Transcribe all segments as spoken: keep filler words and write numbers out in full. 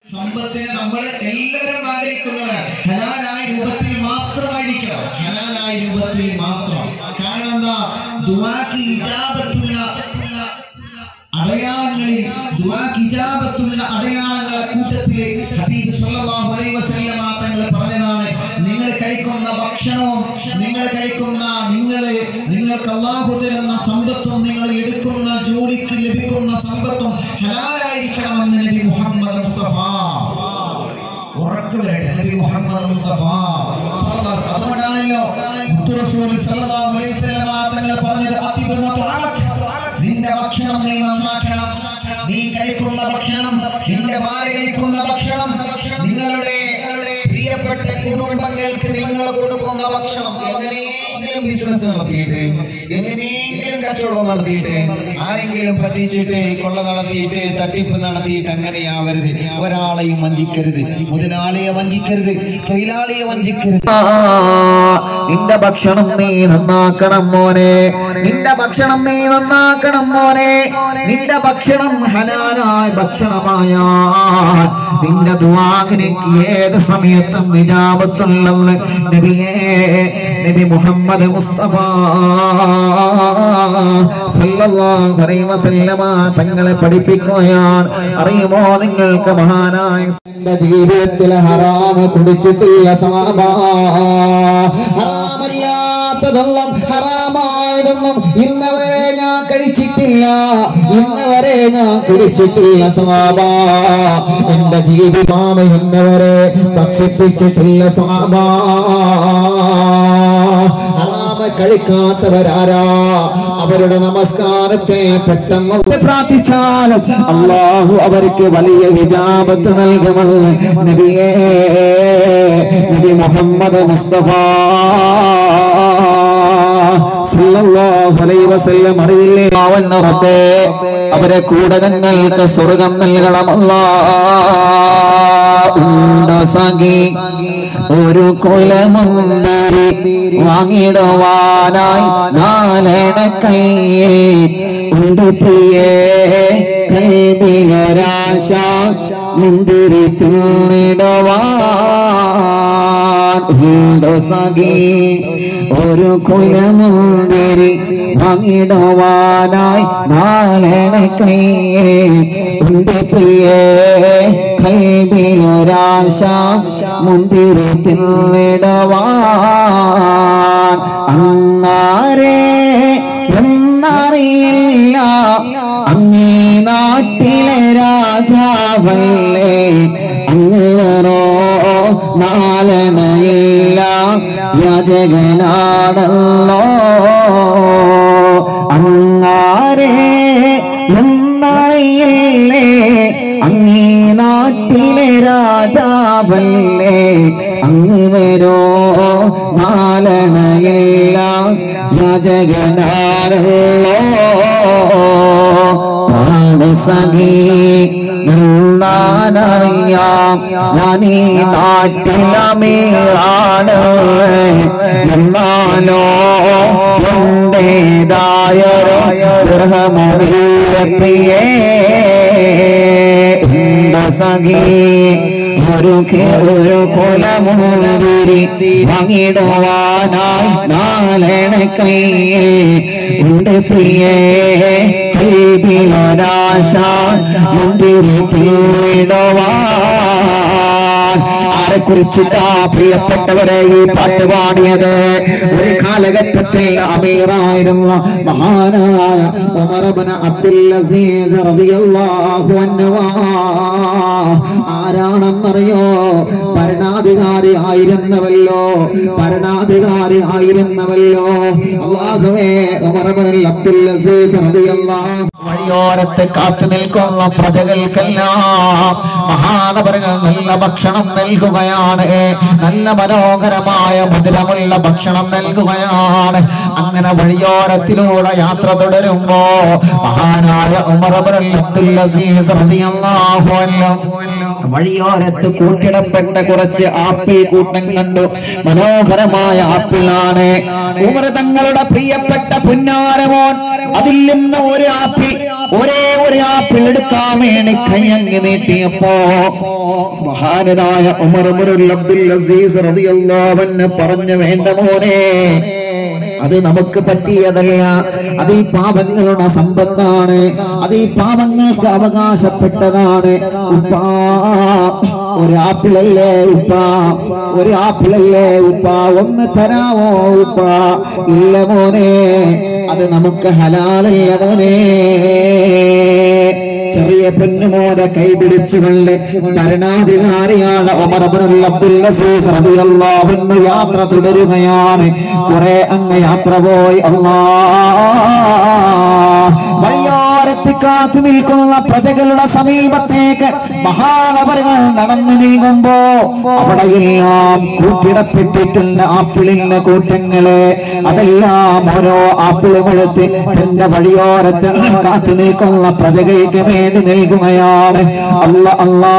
സമ്പത്തിനെ നമ്മൾ എല്ലാവരും ആഗ്രഹിക്കുന്നവരാണ്. ഹലാലായ രൂപത്തിൽ മാത്രമായിരിക്കണം, ഹലാലായ രൂപത്തിൽ മാത്രം. കാരണം എന്താ? ദുആക്ക് ഇജാബത്തുള്ള അടയാളങ്ങളിൽ, ദുആക്ക് ഇജാബത്തുള്ള അടയാളങ്ങളെ കൂട്ടത്തിൽ ഹബീബ് സല്ലല്ലാഹു അലൈഹി വസല്ലമ തങ്ങൾ പറഞ്ഞതാണ്, നിങ്ങൾ കഴിക്കുന്ന ഭക്ഷണവും നിങ്ങൾ കഴിക്കുന്ന നിങ്ങൾ നിങ്ങൾക്ക് അല്ലാഹു തരുന്ന സമ്പത്തും നിങ്ങൾ എടുക്കുന്ന ജോലിക്ക് ലഭിക്കുന്ന സമ്പത്തും ഹലാലായിരിക്കണമെന്ന് നബി മുഹമ്മദ് മുസ്തഫ ഉറക്കവരട്ടെ. നബി മുഹമ്മദ് മുസ്തഫ സല്ലല്ലാഹു അതുകൊണ്ടാണല്ലോ റസൂൽ സല്ലല്ലാഹു അലൈഹി വസല്ലമ തങ്ങൾ പറഞ്ഞത്, അതിബു മത്അമക്, നിന്റെ ഭക്ഷണം നീ നന്നാക്കണം. നീ കഴിക്കുന്ന ഭക്ഷണം, നിന്റെ ഭാര്യ കഴിക്കുന്ന ഭക്ഷണം, നിങ്ങളുടെ പ്രിയപ്പെട്ട കുടുംബങ്ങൾക്ക് നിങ്ങൾ കൊടുക്കുന്ന ഭക്ഷണം, എങ്ങനെയെങ്കിലും ബിസിനസ് നടത്തിയിട്ട്, എങ്ങനെയെങ്കിലും കച്ചവടം നടത്തിയിട്ട്, ആരെങ്കിലും പറ്റിച്ചിട്ട്, കൊള്ള നടത്തിയിട്ട്, തട്ടിപ്പ് നടത്തിയിട്ട് അങ്ങനെയാവരുത്. ഒരാളെയും വഞ്ചിക്കരുത്, മുതലാളിയെ വഞ്ചിക്കരുത്, തൊഴിലാളിയെ വഞ്ചിക്കരുത്. നിന്റെ ഭക്ഷണം നീ നന്നാക്കണം മോനെ, നിന്റെ ഭക്ഷണം നീ നന്നാക്കണം മോനെ. നിന്റെ ഭക്ഷണം ഹലാലായ ഭക്ഷണമായ നിന്റെ ദുആഇന് ഏത് സമയത്തും ഇജാബത്തുള്ളത് നബിയേ, നബി മുഹമ്മദ് മുസ്തഫ സല്ലല്ലാഹു അലൈഹി വസല്ലമ തങ്ങളെ പഠിപ്പിക്കുകയാണ്. അറിയുമോ നിങ്ങൾക്ക്, മഹാനായ ജീവിതത്തിൽ ഹറാമ് കുടിച്ചിട്ടില്ല സഹാബ, ഹറാമല്ലാത്തതൊന്നും ഹറാമായതൊന്നും ഇന്നവരെ ഞാൻ കഴിച്ചിട്ടില്ല, ഇന്നവരെ ഞാൻ കുടിച്ചിട്ടില്ല സഹാബ. എന്റെ ജീവിതം ഇന്നവരെ ഭക്ഷിപ്പിച്ചിട്ടില്ല സഹാബ. ഹറാമ് കഴിക്കാത്തവരാരാ? അവരുടെ നമസ്കാരത്തെ പെട്ടെന്ന് പ്രാർത്ഥിച്ചാൽ അല്ലാഹു അവർക്ക് വലിയ ഇജാബത്ത് നൽകുമെന്ന് നബിയേ, നബി മുഹമ്മദ് മുസ്തഫ സല്ലല്ലാഹു അലൈഹി വസല്ലം അറിയില്ലേ, റബ്ബേ അവരെ കൂടെ ഞങ്ങൾക്ക് സ്വർഗം നൽകണം. അല്ലാഹ് സഖി ഒരു കൊലമുന്തിരി വാങ്ങിടുവാനായി നാലെണ്ണ കൈയിൽ ഉണ്ട് പ്രിയേ, കൽബിലൊരാശ മുന്തിരി തിന്നിടുവാൻ ഉണ്ട് സഖി. ഒരു കുലമുന്തിരി വാങ്ങിടുവാനായി നാലെണ്ണ കൈയിൽ ഉണ്ട് പ്രിയേ, കൽബിലൊരാശ മുന്തിരി തിന്നിടുവാൻ. അങ്ങാരെ എന്നറിയില്ല, അങ്ങീ നാട്ടിലെ രാജാവല്ലേ, അങ്ങേറോ നാലണയില്ല യാചകനാണല്ലോ. അങ്ങാരെ എന്നറിയില്ലേ, അങ്ങീ നാട്ടിലെ രാജാവല്ലേ, അങ്ങ് വരോ നാലണയില്ല യാചകനാണല്ലോ. സഖി എന്നാനറിയാം, ഞാനീ നാട്ടിലമീറാണ്, എന്നാലോ എന്റേതായൊരു ഗൃഹമൊഴിയേ സഖി. ഒരു ഒരു കൊലമുന്തിരി വാങ്ങിടുവാനായി നാലെണ്ണ കൈയിൽ ഉണ്ട് പ്രിയേ, കൽബിലൊരാശ മുന്തിരി തിന്നിടുവാൻ. ആരെ കുറിച്ചിട്ടാ പ്രിയപ്പെട്ടവരെ ഈ പാട്ട് പാടിയത്? ഒരു കാലഘട്ടത്തിൽ അമീറായിരുന്ന മഹാനായ ഉമർ ഇബ്നു അബ്ദുൽ അസീസ് റളിയല്ലാഹു അൻഹു. ആരാണെന്നറിയോ? ഭരണാധികാരി ആയിരുന്നവല്ലോ, ഭരണാധികാരി ആയിരുന്നവല്ലോ. അല്ലാഹുവേ, ഉമർ ഇബ്നു അബ്ദുൽ അസീസ് റളിയല്ലാഹു വഴിയോരത്ത് കാത്തു നിൽക്കുന്ന പ്രജകൾക്കെല്ലാം മഹാനവറുകൾ നല്ല ഭക്ഷണം നൽകുകയാണ്, നല്ല മനോഹരമായ മധുരമുള്ള ഭക്ഷണം നൽകുകയാണ്. അങ്ങനെ വഴിയോരത്തിലൂടെ യാത്ര തുടരുമ്പോ മഹാനായ ഉമർ ഇബ്നു അബ്ദുൽ അസീസ് റളിയല്ലാഹു അൻഹു വഴിയോരത്ത് കൂട്ടിടപ്പെട്ട കുറച്ച് ആപ്പിൾ കൂട്ടം കണ്ടു. മനോഹരമായ ആപ്പിളാണ്. ഉമർ തങ്ങളുടെ പ്രിയപ്പെട്ട പുന്നാരമോൻ അതിൽ നിന്ന് ഒരു ആപ്പിൾ ഒരേ ഒരു ആപ്പിൾ എടുക്കാൻ വേണ്ടി കൈയങ്ങി നീട്ടിയപ്പോ മഹാനായ ഉമർ ഇബ്നുൽ അബ്ദുൽ അസീസ് റളിയല്ലാഹു അൻഹു പറഞ്ഞു, വേണ്ട മോനെ, അത് നമുക്ക് പറ്റിയതല്ല, അത് ഈ പാപങ്ങളുടെ സമ്പത്താണ്, അത് ഈ പാപങ്ങൾക്ക് അവകാശപ്പെട്ടതാണ്. ഉപ്പാ, ഒരു ആപ്പിളല്ലേ ഉപ്പ, ഒരു ആപ്പിളല്ലേ ഉപ്പ, ഒന്ന് തരാവോ ഉപ്പ? ഇല്ല മോനെ, അത് നമുക്ക് ഹലാലല്ല മോനെ. ചെറിയ പൊന്നുമോനെ കൈപിടിച്ചുകൊണ്ട് ഭരണാധികാരിയാണ് ഉമർ ഇബ്നുൽ അബ്ദുൽ അസീസ് റളിയല്ലാഹു അൻഹു യാത്ര തുടരുകയാണ്. കുറെ അങ്ങ് യാത്ര പോയി. അല്ലാഹ് വഴിയോരത്ത് കാത്തു നിൽക്കുന്ന പ്രജകളുടെ സമീപത്തേക്ക് മഹാനവറുകൾ നടന്നു നീങ്ങുമ്പോ അവിടെയെല്ലാം കൂട്ടിടപ്പെട്ടിട്ടുണ്ട് ആപ്പിളിന്റെ കൂട്ടങ്ങള്. അതെല്ലാം ഓരോ ആപ്പിളും എടുത്ത് തന്റെ വഴിയോരത്ത് കാത്തു നിൽക്കുന്ന പ്രജകൾക്ക് വേണ്ടി നൽകുകയാണ്. അല്ലാ അല്ലാ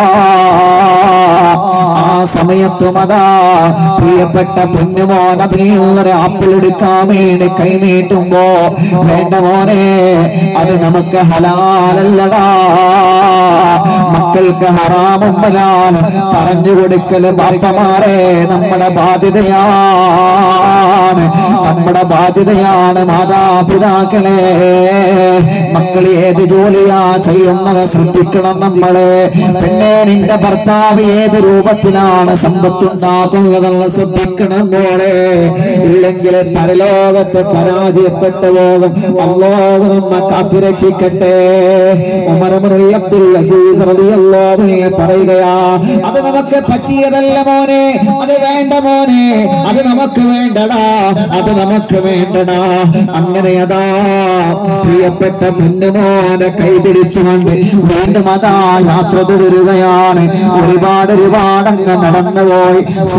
ആ സമയത്തും അതാ പ്രിയപ്പെട്ട പൊന്നുമോൻ അതിൽ നിന്നൊരു ആപ്പിൾ എടുക്കാൻ വേണ്ടി കൈനീട്ടുമ്പോ, വേണ്ട മോനെ, അത് നമുക്ക് ഹലാലല്ലടാ, മക്കൾക്ക് ഹറാമും ഹലാൽ പറഞ്ഞു കൊടുക്കല് ബാപ്പമാരെ നമ്മുടെ ബാധ്യതയാണ്, നമ്മുടെ ബാധ്യതയാണ്. മാതാപിതാക്കളെ, മക്കൾ ഏത് ജോലിയാ ചെയ്യുന്നത് ശ്രദ്ധിക്കണം നമ്മള്. പിന്നെ നിന്റെ ഭർത്താവ് ഏത് രൂപത്തിലാണ് സമ്പത്തുണ്ടാക്കുന്നതെന്ന് ശ്രദ്ധിക്കണം മോളെ. ഇല്ലെങ്കിൽ പരലോകത്ത് പരാജയപ്പെട്ടു പോകും. അല്ലാഹു നമ്മെ കാത്തുരക്ഷിക്കട്ടെ. ഉമർ ഇബ്നുൽ അബ്ദുൽ അസീസ് റളിയല്ലാഹു അൻഹു പറയുകയാ, അത് നമുക്ക് പറ്റിയതല്ല മോനെ, അത് വേണ്ട മോനെ, അത് നമുക്ക് വേണ്ടടാ, അത് നമുക്ക് വേണ്ടടാ. അങ്ങനെ അതാ പ്രിയപ്പെട്ട പൊന്നുമോനെ കൈപിടിച്ചുകൊണ്ട് വീണ്ടും അതാ യാത്ര തുടരുകയാണ്. ഒരുപാട് ഒരുപാട് അങ്ങ് നടന്നുപോയി.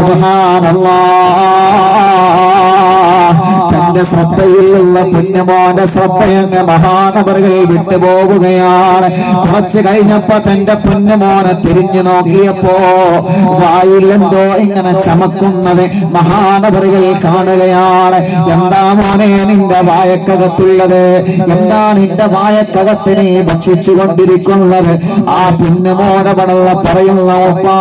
സുബ്ഹാനല്ലാഹ്, തന്റെ ശ്രദ്ധയിലുള്ള പൊന്നുമോന്റെ ശ്രദ്ധയങ്ങ് മഹാനവറുകൾ വിട്ടുപോവുകയാണ്. കുറച്ചു കഴിഞ്ഞപ്പോ തന്റെ പൊന്നുമോനെ തിരിഞ്ഞു നോക്കിയപ്പോ വായിലെന്തോ ഇങ്ങനെ ചമക്കുന്നത് മഹാനവറുകൾ കാണുകയാണ്. എന്താ മോനെ നിന്റെ വായക്കകത്തുള്ളത്? എന്താ നിന്റെ വായക്കകത്ത് നീ ഭക്ഷിച്ചു കൊണ്ടിരിക്കുന്നത്? ആ പൊന്നുമോനെ പടള്ള പറയുന്ന ഉപ്പാ,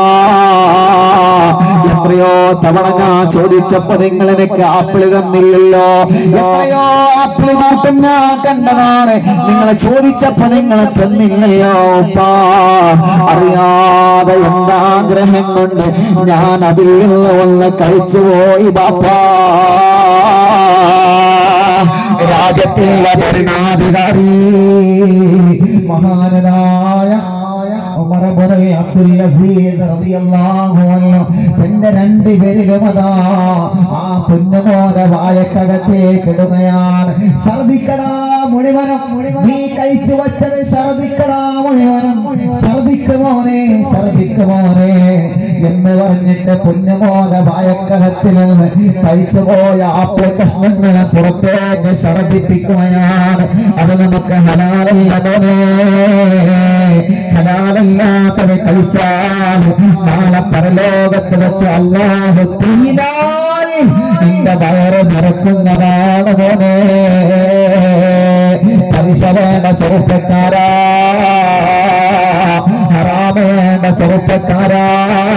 എത്രയോ തവണ ഞാൻ ചോദിച്ചപ്പോ നിങ്ങൾ എനിക്ക് ആപ്പിള് തന്നില്ലല്ലോ, എത്രയോ ആപ്പിള് കൂട്ടം ഞാൻ കണ്ടതാണ്, നിങ്ങൾ ചോദിച്ചപ്പോ നിങ്ങൾ തന്നില്ലല്ലോ ഉപ്പാ. അറിയാതെ എന്റെ ആഗ്രഹം കൊണ്ട് ഞാൻ അതിൽ നിന്ന് ഒന്ന് കഴിച്ചുപോയി ബാപ്പാ. രാജ്യത്തിലുള്ള ഭരണാധികാരി മഹാനായ ഉമർ ഇബ്നുൽ അബ്ദുൽ അസീസ് റളിയല്ലാഹു അൻഹു തന്റെ രണ്ട് പേരിലും അതാ ആ പൊന്നുമോനെ വായക്കകത്തേക്ക് ഇടുകയാണ്. ഛർദിക്കടാ മുഴുവനും, നീ കഴിച്ചു വച്ചത് ഛർദിക്കടാ മുഴുവനും, ഛർദിക്കുമോനെ, ഛർദിക്കുമോനെ എന്ന് പറഞ്ഞിട്ട് പൊന്നുമോനെ വായക്കകത്തിൽ നിന്ന് കഴിച്ചുപോയ ആപ്പിൾ കഷ്ണങ്ങളെ പുറത്തേക്ക് ഛർദിപ്പിക്കുകയാണ്. അത് നമുക്ക് ഹലാലല്ല മോനെ, ഹലാലല്ലാത്തത് കഴിച്ചാൽ നാളെ പരലോകത്ത് വെച്ച് അല്ലാഹു തീരാൽ നിന്റെ വയറ് നിറക്കുന്നതാണ് മോനെ. പലിശ വേണ്ട ചെറുപ്പക്കാരാ, ഹറാമേണ്ട ചെറുപ്പക്കാരാ,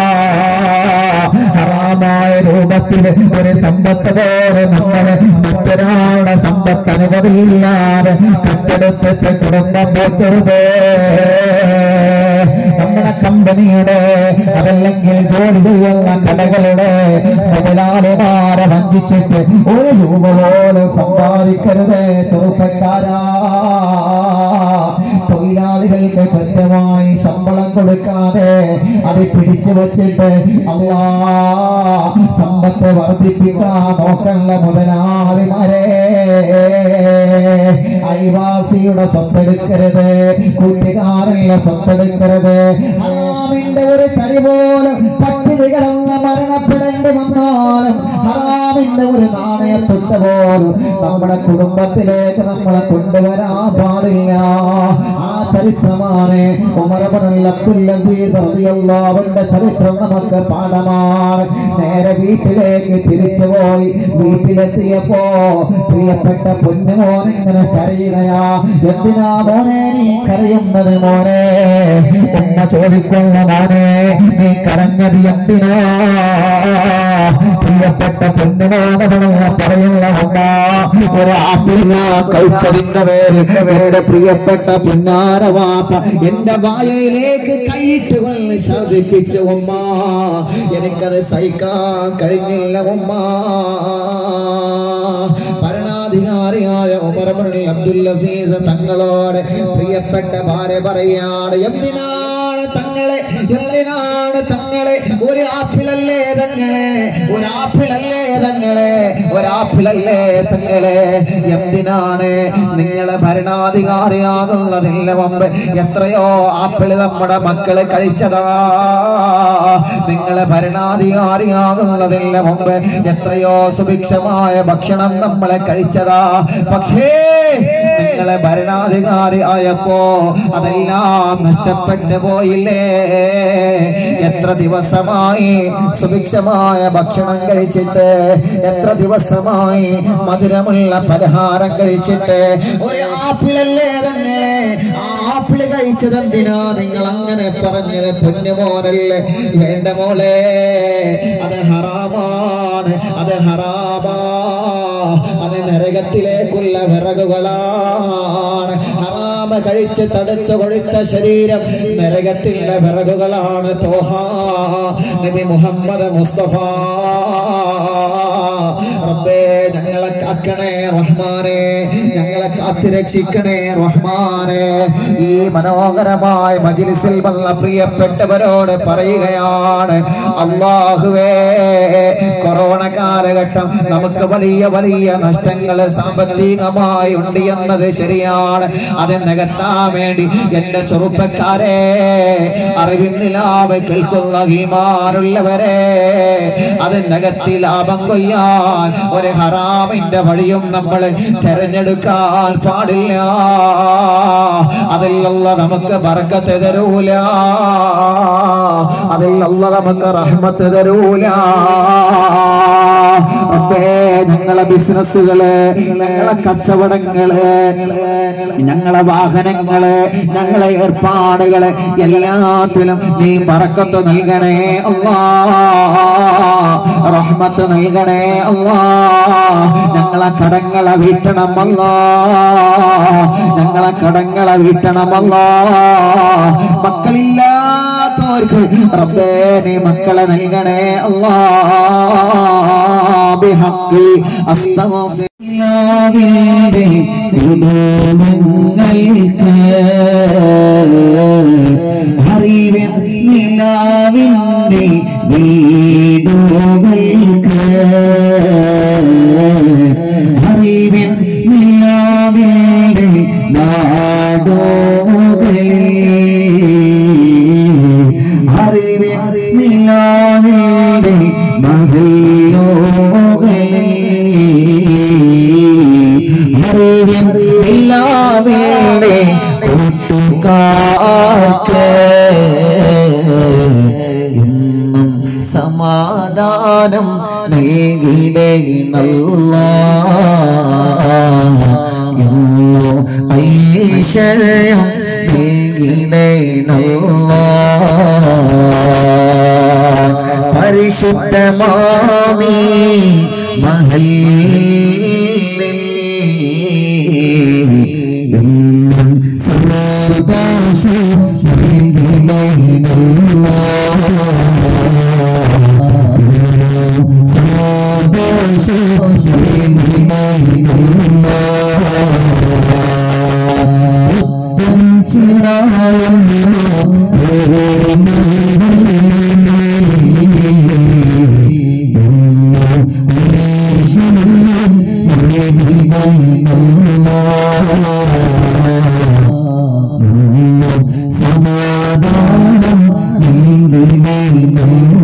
ഹറാമായ രൂപത്തിൽ ഒരു സമ്പത്ത് പോലെ നമ്മള് മറ്റൊരാളുടെ സമ്പത്ത് അനുമതിയില്ലാതെ കണ്ടെടുത്തിട്ട് കുടുംബം പോറ്റരുതേ. നമ്മുടെ കമ്പനിയുടെ അതല്ലെങ്കിൽ ജോലി ചെയ്യുന്ന കടകളുടെ മുതലാളിമാരെ വഞ്ചിച്ചിട്ട് ഒരു രൂപ പോലും സമ്പാദിക്കരുതേ ചെറുപ്പക്കാരാ. തൊഴിലാളികൾക്ക് കൃത്യമായി ശമ്പളം കൊടുക്കാതെ അത് പിടിച്ചു വച്ചിട്ട് അല്ലാ സമ്പത്ത് വർദ്ധിപ്പിക്കാൻ നോക്കുന്ന മുതലാളിമാരെ, അയൽവാസിയുടെ സ്വത്തെടുക്കരുത്, കൂട്ടുകാരന്റെ സ്വത്തെടുക്കരുത്. ഹറാമിന്റെ ഒരു തരി പോലും പട്ടിണി കിടന്ന് മരണപ്പെടേണ്ടി വന്നാലും ഹറാമിന്റെ ഒരു നാണയത്തുണ്ട് പോലും നമ്മുടെ കുടുംബത്തിലേക്ക് നമ്മളെ കൊണ്ടുവരാൻ പാടില്ല. ആ ചരിത്രമാണ്. ഉമർ ഇബ്നുൽ അബ്ദുൽ അസീസ് റളിയല്ലാഹു അൻഹുവിന്റെ ചരിത്രം നമുക്ക് പാഠമാണ്. നേരെ വീട്ടിലേക്ക് തിരിച്ചുപോയി. വീട്ടിലെത്തിയപ്പോ പ്രിയപ്പെട്ട പൊന്നുമോൻ ഇങ്ങനെ കരയുകയാ. എന്തിനാ മോനെ നീ കരയുന്നത് മോനെ? ഉമ്മ ചോദിക്കുന്ന മോനെ നീ കരഞ്ഞത് എന്തിനാ? പ്രിയപ്പെട്ട പൊന്നുമോനെ പറയുന്ന ഉമ്മ, ഒരു ആപ്പിൾ കഴിച്ചതിന്റെ പേരിൽ എന്റെ പ്രിയപ്പെട്ട പുന്നാരവാപ്പ എന്റെ വായയിലേക്ക് കൈയിട്ട് കൊള്ളി ഛർദിപ്പിച്ചു ഉമ്മ. എനിക്കത് സഹിക്കാൻ കഴിഞ്ഞില്ല ഉമ്മ. ഭരണാധികാരിയായ ഉമർ ഇബ്നുൽ അബ്ദുൽ അസീസ് തങ്ങളോട് പ്രിയപ്പെട്ട ഭാര്യ പറയാണ്, എന്തിനാണ് തങ്ങളെ എന്തിനാണ് തങ്ങളെ ഒരു ആപ്പിളല്ലേ തങ്ങളെ ഒരു ആപ്പിളല്ലേ തങ്ങളെ ഒരു ആപ്പിളല്ലേ തങ്ങളെ എന്തിനാണ് നിങ്ങളെ ഭരണാധികാരിയാകുന്നതിന് മുമ്പ് എത്രയോ ആപ്പിള് നമ്മുടെ മക്കള് കഴിച്ചതാ. നിങ്ങളെ ഭരണാധികാരിയാകുന്നതിന് മുമ്പ് എത്രയോ സുഭിക്ഷമായ ഭക്ഷണം നമ്മളെ കഴിച്ചതാ. പക്ഷേ നിങ്ങളെ ഭരണാധികാരി ആയപ്പോ അതെല്ലാം നഷ്ടപ്പെട്ടു പോയില്ലേ? എത്ര ദിവസമായി സുഭിക്ഷമായ ഭക്ഷണം കഴിച്ചിട്ട്, എത്ര ദിവസമായി മധുരമുള്ള പലഹാരം കഴിച്ചിട്ട്, ഒരു ആപ്പിളല്ലേ തങ്ങളെ ആ ആപ്പിള് കഴിച്ചതെന്തിനാ നിങ്ങൾ അങ്ങനെ പറഞ്ഞത്? പൊന്നുമോനല്ലേ? വേണ്ട മോളെ, അത് ഹറാമാണ്, അത് ഹറാമാ, അത് നരകത്തിലേക്കുള്ള വിറകുകളാണ്. ഹറാമ കഴിച്ച് തടുത്തു കൊടുത്ത ശരീരം നരകത്തിലെ വിറകുകളാണ്. തോഹ നബി മുഹമ്മദ് മുസ്തഫ. റബ്ബേ ഞങ്ങളെ കാക്കണേ റഹ്മാനെ, ഞങ്ങളെ കാത്തുരക്ഷിക്കണേ റഹ്മാനെ. ഈ മനോഹരമായ മജ്ലിസിൽ വന്ന പ്രിയപ്പെട്ടവരോട് പറയുകയാണ്, അല്ലാഹുവേ കൊറോണ കാലഘട്ടം നമുക്ക് വലിയ വലിയ നഷ്ടങ്ങൾ സാമ്പത്തികമായി ഉണ്ട് എന്നത് ശരിയാണ്. അത് നികത്താൻ വേണ്ടി എന്റെ ചെറുപ്പക്കാരെ, അറിവില്ലാതെ കേൾക്കുന്ന ഈമാനുള്ളവരെ, അത് നികത്തി ലാഭം കൊയ്യാൻ ഒരു ഹറാമിന്റെ വഴിയും നമ്മൾ തെരഞ്ഞെടുക്കാൻ പാടില്ല. അതിലുള്ള നമുക്ക് ബർക്കത്ത് തരൂല, അതിലുള്ള നമുക്ക് റഹ്മത്ത് തരൂല. ഞങ്ങളെ ബിസിനസ്സുകള്, ഞങ്ങളെ കച്ചവടങ്ങള്, ഞങ്ങളെ വാഹനങ്ങള്, ഞങ്ങളെ ഏർപ്പാടുകള് എല്ലാത്തിലും നീ ബർക്കത്ത് നൽകണേ അല്ലാഹ്, റഹ്മത്ത് നൽകണേ അല്ലാഹ്. ഞങ്ങളെ കടങ്ങളെ വീട്ടണം അല്ലാഹ്, ഞങ്ങളെ കടങ്ങളെ വീട്ടണം അല്ലാഹ്. മക്കളില്ലാത്തവർക്ക് റബ്ബേ നീ മക്കളെ നൽകണേ അല്ലാഹ്. ബിഹഖി അസ്തഗ്ഫിർ അറിവിൻ നിലാവിന്റെ വീടുകൾക്ക്, അറിവിൻ നിലാവിന്റെ നാടുകളിൽ, അറിവിൻ നിലാവിന്റെ മഹല്ലുകളിൽ, അറിവിൻ നിലാവിന്റെ കൂട്ടുകാർക്ക് എന്നും സമാധാനം നൽകിടേനല്ലാഹ്, എന്നും ഐശ്വര്യം നൽകിടേനല്ലാഹ്. പരിശുദ്ധമാമി മഹല്ലിൽ എന്നും സന്തോഷം നൽകിടേനല്ലാഹ്, സന്തോഷം സമാധാനം